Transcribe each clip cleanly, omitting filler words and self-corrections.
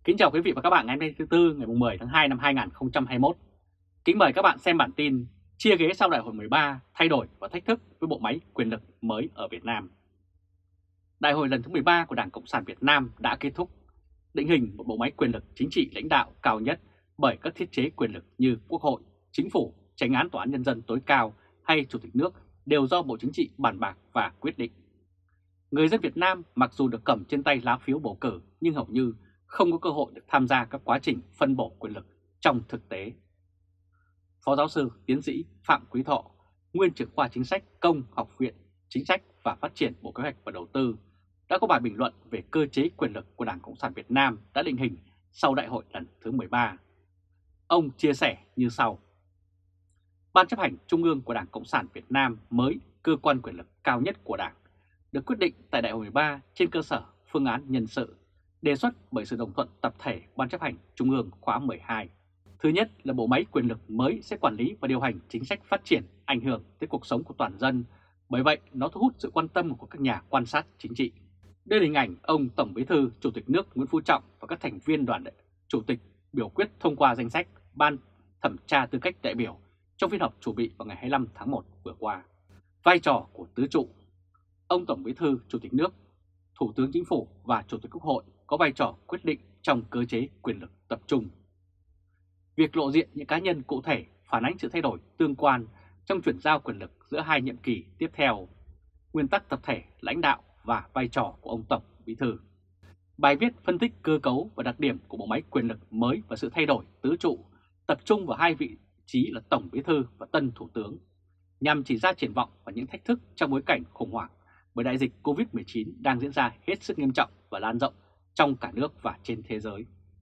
Kính chào quý vị và các bạn ngày hôm nay thứ Tư ngày 10 tháng 2 năm 2021. Kính mời các bạn xem bản tin chia ghế sau Đại hội 13, thay đổi và thách thức với bộ máy quyền lực mới ở Việt Nam. Đại hội lần thứ 13 của Đảng Cộng sản Việt Nam đã kết thúc, định hình một bộ máy quyền lực chính trị lãnh đạo cao nhất bởi các thiết chế quyền lực như Quốc hội, Chính phủ, Chánh án Tòa án Nhân dân tối cao hay Chủ tịch nước đều do Bộ Chính trị bàn bạc và quyết định. Người dân Việt Nam mặc dù được cầm trên tay lá phiếu bầu cử nhưng hầu như không có cơ hội được tham gia các quá trình phân bổ quyền lực trong thực tế. Phó giáo sư, tiến sĩ Phạm Quý Thọ, nguyên trưởng khoa chính sách công Học viện Chính sách và Phát triển Bộ Kế hoạch và Đầu tư, đã có bài bình luận về cơ chế quyền lực của Đảng Cộng sản Việt Nam đã định hình sau Đại hội lần thứ 13. Ông chia sẻ như sau. Ban chấp hành Trung ương của Đảng Cộng sản Việt Nam mới, cơ quan quyền lực cao nhất của Đảng, được quyết định tại Đại hội 13 trên cơ sở phương án nhân sự đề xuất bởi sự đồng thuận tập thể Ban chấp hành Trung ương khóa 12. Thứ nhất là bộ máy quyền lực mới sẽ quản lý và điều hành chính sách phát triển ảnh hưởng tới cuộc sống của toàn dân, bởi vậy nó thu hút sự quan tâm của các nhà quan sát chính trị. Đây là hình ảnh ông Tổng Bí thư Chủ tịch nước Nguyễn Phú Trọng và các thành viên đoàn chủ tịch biểu quyết thông qua danh sách Ban thẩm tra tư cách đại biểu trong phiên họp chủ bị vào ngày 25 tháng 1 vừa qua. Vai trò của tứ trụ. Ông Tổng Bí thư Chủ tịch nước, Thủ tướng Chính phủ và Chủ tịch Quốc hội có vai trò quyết định trong cơ chế quyền lực tập trung. Việc lộ diện những cá nhân cụ thể phản ánh sự thay đổi tương quan trong chuyển giao quyền lực giữa hai nhiệm kỳ tiếp theo, nguyên tắc tập thể lãnh đạo và vai trò của ông Tổng Bí thư. Bài viết phân tích cơ cấu và đặc điểm của bộ máy quyền lực mới và sự thay đổi tứ trụ, tập trung vào hai vị trí là Tổng Bí thư và Tân Thủ tướng, nhằm chỉ ra triển vọng và những thách thức trong bối cảnh khủng hoảng bởi đại dịch Covid-19 đang diễn ra hết sức nghiêm trọng và lan rộng trong cả nước và trên thế giới.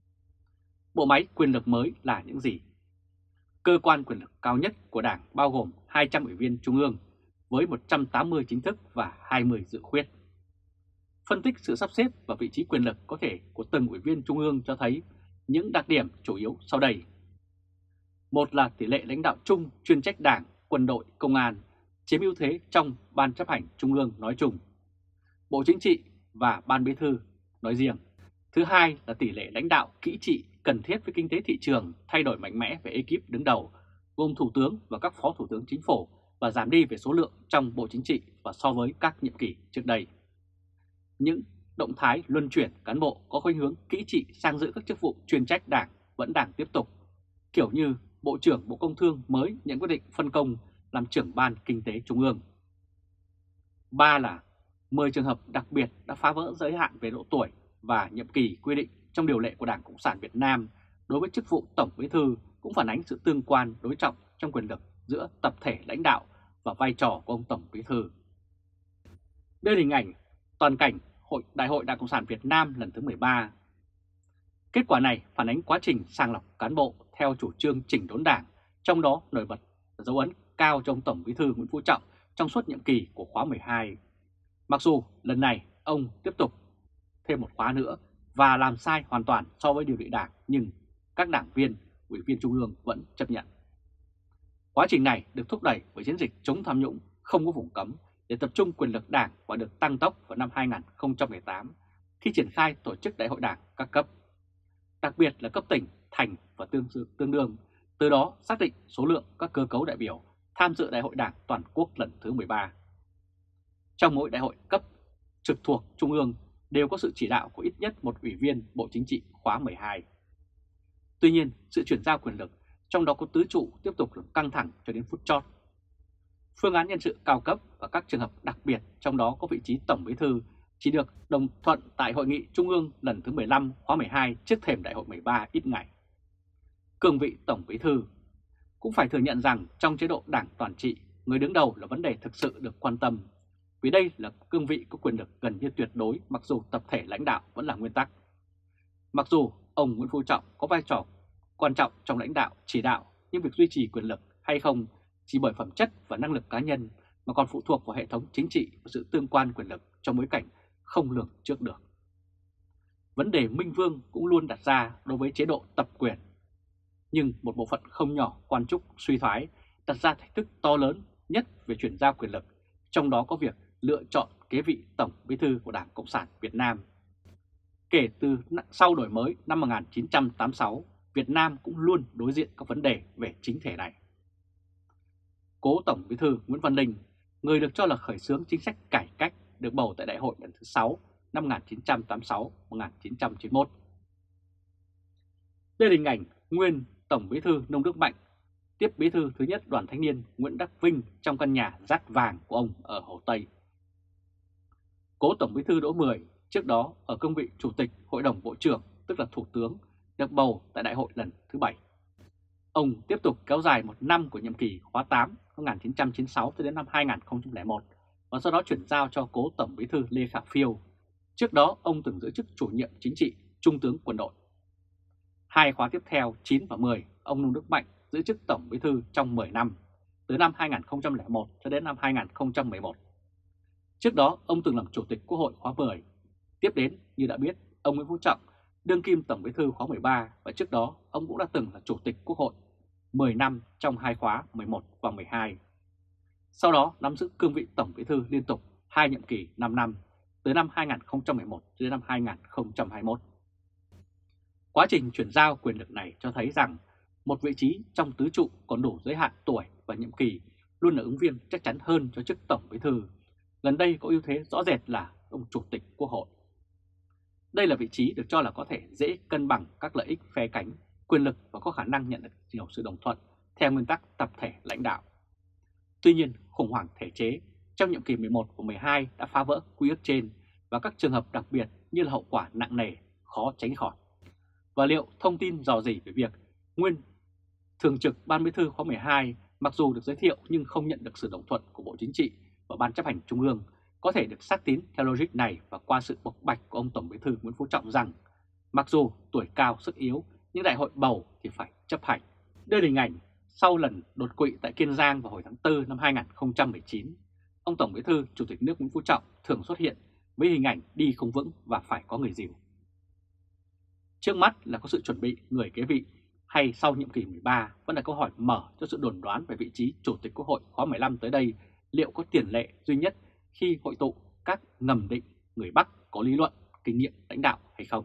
Bộ máy quyền lực mới là những gì? Cơ quan quyền lực cao nhất của Đảng bao gồm 200 ủy viên trung ương với 180 chính thức và 20 dự khuyết. Phân tích sự sắp xếp và vị trí quyền lực có thể của từng ủy viên trung ương cho thấy những đặc điểm chủ yếu sau đây. Một là tỷ lệ lãnh đạo chung chuyên trách Đảng, quân đội, công an chiếm ưu thế trong Ban chấp hành Trung ương nói chung, Bộ Chính trị và Ban Bí thư nói riêng. Thứ hai là tỷ lệ lãnh đạo kỹ trị cần thiết với kinh tế thị trường thay đổi mạnh mẽ về ekip đứng đầu, gồm Thủ tướng và các Phó Thủ tướng Chính phủ và giảm đi về số lượng trong Bộ Chính trị và so với các nhiệm kỳ trước đây. Những động thái luân chuyển cán bộ có khuynh hướng kỹ trị sang giữ các chức vụ chuyên trách Đảng vẫn đang tiếp tục, kiểu như Bộ trưởng Bộ Công Thương mới nhận quyết định phân công làm trưởng Ban Kinh tế Trung ương. 3 là 10 trường hợp đặc biệt đã phá vỡ giới hạn về độ tuổi và nhiệm kỳ quy định trong điều lệ của Đảng Cộng sản Việt Nam đối với chức vụ Tổng Bí thư, cũng phản ánh sự tương quan đối trọng trong quyền lực giữa tập thể lãnh đạo và vai trò của ông Tổng Bí thư. Đây là hình ảnh toàn cảnh Đại hội Đảng Cộng sản Việt Nam lần thứ 13. Kết quả này phản ánh quá trình sàng lọc cán bộ theo chủ trương chỉnh đốn Đảng, trong đó nổi bật là dấu ấn cao cho ông Tổng Bí thư Nguyễn Phú Trọng trong suốt nhiệm kỳ của khóa 12. Mặc dù lần này ông tiếp tục thêm một khóa nữa và làm sai hoàn toàn so với điều lệ Đảng, nhưng các đảng viên, ủy viên Trung ương vẫn chấp nhận. Quá trình này được thúc đẩy bởi chiến dịch chống tham nhũng không có vùng cấm để tập trung quyền lực Đảng và được tăng tốc vào năm 2018 khi triển khai tổ chức Đại hội Đảng các cấp, đặc biệt là cấp tỉnh, thành và tương đương, từ đó xác định số lượng các cơ cấu đại biểu tham dự Đại hội Đảng toàn quốc lần thứ 13. Trong mỗi đại hội cấp trực thuộc Trung ương đều có sự chỉ đạo của ít nhất một ủy viên Bộ Chính trị khóa 12. Tuy nhiên, sự chuyển giao quyền lực, trong đó có tứ trụ, tiếp tục được căng thẳng cho đến phút chót. Phương án nhân sự cao cấp và các trường hợp đặc biệt, trong đó có vị trí Tổng Bí thư, chỉ được đồng thuận tại Hội nghị Trung ương lần thứ 15 khóa 12 trước thềm Đại hội 13 ít ngày. Cương vị Tổng Bí thư cũng phải thừa nhận rằng trong chế độ Đảng toàn trị, người đứng đầu là vấn đề thực sự được quan tâm, vì đây là cương vị có quyền lực gần như tuyệt đối, mặc dù tập thể lãnh đạo vẫn là nguyên tắc. Mặc dù ông Nguyễn Phú Trọng có vai trò quan trọng trong lãnh đạo, chỉ đạo, nhưng việc duy trì quyền lực hay không chỉ bởi phẩm chất và năng lực cá nhân mà còn phụ thuộc vào hệ thống chính trị và sự tương quan quyền lực trong bối cảnh không lường trước được. Vấn đề Minh Vương cũng luôn đặt ra đối với chế độ tập quyền, nhưng một bộ phận không nhỏ quan chức suy thoái đặt ra thách thức to lớn nhất về chuyển giao quyền lực, trong đó có việc lựa chọn kế vị Tổng Bí thư của Đảng Cộng sản Việt Nam. Kể từ sau đổi mới năm 1986, Việt Nam cũng luôn đối diện các vấn đề về chính thể này. Cố Tổng Bí thư Nguyễn Văn Linh, người được cho là khởi xướng chính sách cải cách, được bầu tại Đại hội lần thứ 6 năm 1986-1991. Đây là hình ảnh nguyên Tổng Bí thư Nông Đức Mạnh tiếp Bí thư thứ nhất Đoàn Thanh niên Nguyễn Đắc Vinh trong căn nhà dát vàng của ông ở Hồ Tây. Cố Tổng Bí thư Đỗ Mười trước đó ở cương vị Chủ tịch Hội đồng Bộ trưởng, tức là Thủ tướng, được bầu tại Đại hội lần thứ 7. Ông tiếp tục kéo dài một năm của nhiệm kỳ khóa 8 1996 đến năm 2001 và sau đó chuyển giao cho Cố Tổng Bí thư Lê Khả Phiêu. Trước đó ông từng giữ chức chủ nhiệm chính trị, Trung tướng Quân đội. Hai khóa tiếp theo 9 và 10, ông Nông Đức Mạnh giữ chức Tổng Bí thư trong 10 năm, từ năm 2001 cho đến năm 2011. Trước đó ông từng làm Chủ tịch Quốc hội khóa 10. Tiếp đến, như đã biết, ông Nguyễn Phú Trọng, đương kim Tổng Bí thư khóa 13 và trước đó ông cũng đã từng là Chủ tịch Quốc hội 10 năm trong hai khóa 11 và 12. Sau đó nắm giữ cương vị Tổng Bí thư liên tục 2 nhiệm kỳ 5 năm, từ năm 2011 đến năm 2021. Quá trình chuyển giao quyền lực này cho thấy rằng một vị trí trong tứ trụ còn đủ giới hạn tuổi và nhiệm kỳ luôn là ứng viên chắc chắn hơn cho chức Tổng Bí thư. Gần đây có ưu thế rõ rệt là ông Chủ tịch Quốc hội. Đây là vị trí được cho là có thể dễ cân bằng các lợi ích phe cánh, quyền lực và có khả năng nhận được nhiều sự đồng thuận theo nguyên tắc tập thể lãnh đạo. Tuy nhiên, khủng hoảng thể chế trong nhiệm kỳ 11 và 12 đã phá vỡ quy ước trên và các trường hợp đặc biệt như là hậu quả nặng nề khó tránh khỏi. Và liệu thông tin rò rỉ về việc nguyên Thường trực Ban Bí thư khóa 12 mặc dù được giới thiệu nhưng không nhận được sự đồng thuận của Bộ Chính trị và Ban Chấp hành Trung ương có thể được xác tín theo logic này và qua sự bộc bạch của ông Tổng Bí thư Nguyễn Phú Trọng rằng mặc dù tuổi cao sức yếu nhưng đại hội bầu thì phải chấp hành. Đây là hình ảnh sau lần đột quỵ tại Kiên Giang vào hồi tháng 4 năm 2019, ông Tổng Bí thư Chủ tịch nước Nguyễn Phú Trọng thường xuất hiện với hình ảnh đi không vững và phải có người dìu. Trước mắt là có sự chuẩn bị người kế vị hay sau nhiệm kỳ 13 vẫn là câu hỏi mở cho sự đồn đoán về vị trí Chủ tịch Quốc hội khóa 15 tới đây liệu có tiền lệ duy nhất khi hội tụ các ngầm định người Bắc có lý luận, kinh nghiệm lãnh đạo hay không.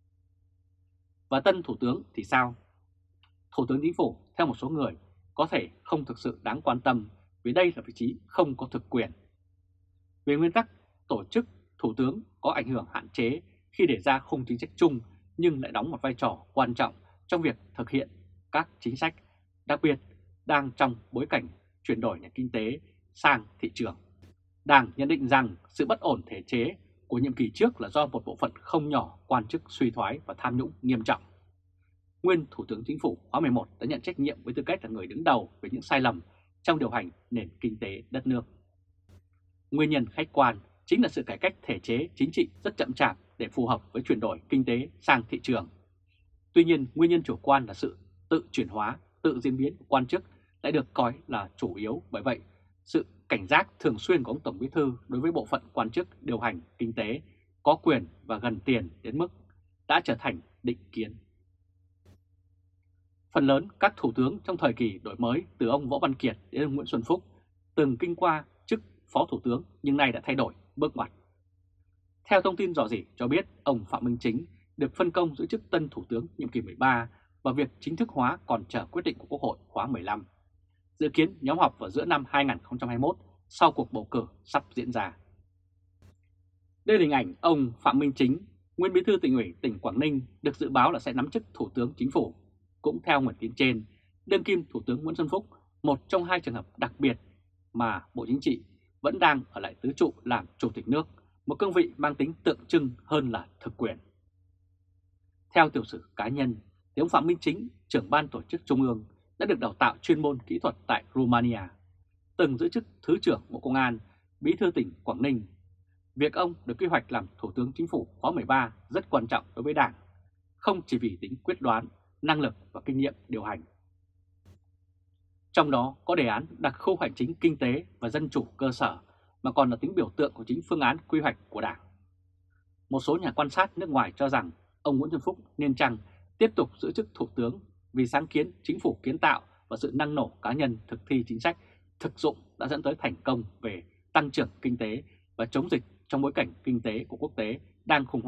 Và tân Thủ tướng thì sao? Thủ tướng Chính phủ theo một số người có thể không thực sự đáng quan tâm vì đây là vị trí không có thực quyền. Về nguyên tắc, tổ chức Thủ tướng có ảnh hưởng hạn chế khi để ra khung chính sách chung nhưng lại đóng một vai trò quan trọng trong việc thực hiện các chính sách, đặc biệt đang trong bối cảnh chuyển đổi nền kinh tế sang thị trường. Đảng nhận định rằng sự bất ổn thể chế của nhiệm kỳ trước là do một bộ phận không nhỏ quan chức suy thoái và tham nhũng nghiêm trọng. Nguyên Thủ tướng Chính phủ khóa 11 đã nhận trách nhiệm với tư cách là người đứng đầu về những sai lầm trong điều hành nền kinh tế đất nước. Nguyên nhân khách quan chính là sự cải cách thể chế chính trị rất chậm chạp để phù hợp với chuyển đổi kinh tế sang thị trường. Tuy nhiên, nguyên nhân chủ quan là sự tự chuyển hóa, tự diễn biến của quan chức lại được coi là chủ yếu. Bởi vậy, sự cảnh giác thường xuyên của ông Tổng Bí thư đối với bộ phận quan chức điều hành kinh tế có quyền và gần tiền đến mức đã trở thành định kiến. Phần lớn các thủ tướng trong thời kỳ đổi mới từ ông Võ Văn Kiệt đến ông Nguyễn Xuân Phúc từng kinh qua chức Phó Thủ tướng nhưng nay đã thay đổi bước ngoặt. Theo thông tin rò rỉ cho biết, ông Phạm Minh Chính được phân công giữ chức tân Thủ tướng nhiệm kỳ 13 và việc chính thức hóa còn chờ quyết định của Quốc hội khóa 15. Dự kiến nhóm họp vào giữa năm 2021 sau cuộc bầu cử sắp diễn ra. Đây là hình ảnh ông Phạm Minh Chính, nguyên Bí thư Tỉnh ủy tỉnh Quảng Ninh được dự báo là sẽ nắm chức Thủ tướng Chính phủ. Cũng theo nguồn tin trên, đương kim Thủ tướng Nguyễn Xuân Phúc, một trong hai trường hợp đặc biệt mà Bộ Chính trị vẫn đang ở lại tứ trụ làm Chủ tịch nước, một cương vị mang tính tượng trưng hơn là thực quyền. Theo tiểu sử cá nhân, thì ông Phạm Minh Chính, trưởng ban tổ chức Trung ương, đã được đào tạo chuyên môn kỹ thuật tại Romania, từng giữ chức Thứ trưởng Bộ Công an, Bí thư tỉnh Quảng Ninh. Việc ông được quy hoạch làm Thủ tướng Chính phủ khóa 13 rất quan trọng đối với Đảng, không chỉ vì tính quyết đoán, năng lực và kinh nghiệm điều hành. Trong đó có đề án đặc khu hành chính kinh tế và dân chủ cơ sở mà còn là tính biểu tượng của chính phương án quy hoạch của Đảng. Một số nhà quan sát nước ngoài cho rằng ông Nguyễn Xuân Phúc nên chăng tiếp tục giữ chức Thủ tướng vì sáng kiến chính phủ kiến tạo và sự năng nổ cá nhân thực thi chính sách thực dụng đã dẫn tới thành công về tăng trưởng kinh tế và chống dịch trong bối cảnh kinh tế của quốc tế đang khủng hoảng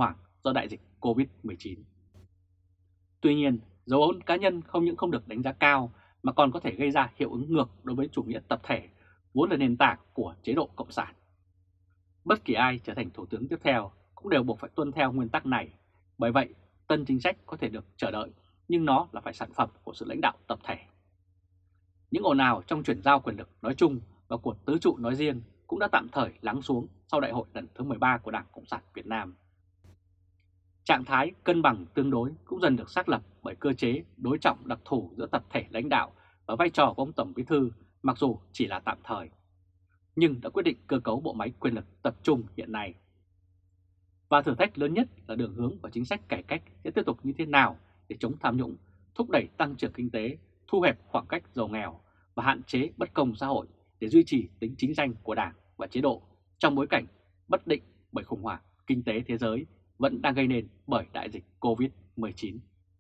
do đại dịch Covid-19. Tuy nhiên, dấu ấn cá nhân không những không được đánh giá cao mà còn có thể gây ra hiệu ứng ngược đối với chủ nghĩa tập thể, vốn là nền tảng của chế độ cộng sản. Bất kỳ ai trở thành thủ tướng tiếp theo cũng đều buộc phải tuân theo nguyên tắc này. Bởi vậy, tân chính sách có thể được chờ đợi, nhưng nó là phải sản phẩm của sự lãnh đạo tập thể. Những ồn ào trong chuyển giao quyền lực nói chung và của tứ trụ nói riêng cũng đã tạm thời lắng xuống sau đại hội lần thứ 13 của Đảng Cộng sản Việt Nam. Trạng thái cân bằng tương đối cũng dần được xác lập bởi cơ chế đối trọng đặc thù giữa tập thể lãnh đạo và vai trò của ông Tổng Bí thư, mặc dù chỉ là tạm thời, nhưng đã quyết định cơ cấu bộ máy quyền lực tập trung hiện nay. Và thử thách lớn nhất là đường hướng và chính sách cải cách sẽ tiếp tục như thế nào để chống tham nhũng, thúc đẩy tăng trưởng kinh tế, thu hẹp khoảng cách giàu nghèo và hạn chế bất công xã hội để duy trì tính chính danh của Đảng và chế độ trong bối cảnh bất định bởi khủng hoảng kinh tế thế giới vẫn đang gây nên bởi đại dịch Covid-19.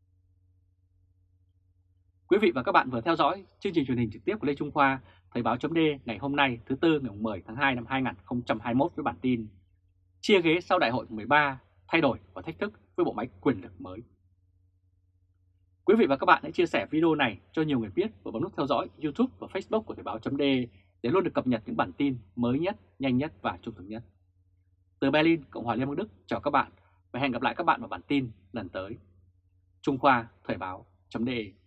Quý vị và các bạn vừa theo dõi chương trình truyền hình trực tiếp của Lê Trung Khoa, Thời báo chấm ngày hôm nay thứ Tư ngày 10 tháng 2 năm 2021 với bản tin chia ghế sau đại hội 13, thay đổi và thách thức với bộ máy quyền lực mới. Quý vị và các bạn hãy chia sẻ video này cho nhiều người biết và bấm nút theo dõi YouTube và Facebook của Thời báo chấm để luôn được cập nhật những bản tin mới nhất, nhanh nhất và trung thực nhất. Từ Berlin, Cộng hòa Liên bang Đức chào các bạn và hẹn gặp lại các bạn vào bản tin lần tới. Trung Khoa, Thời báo chấm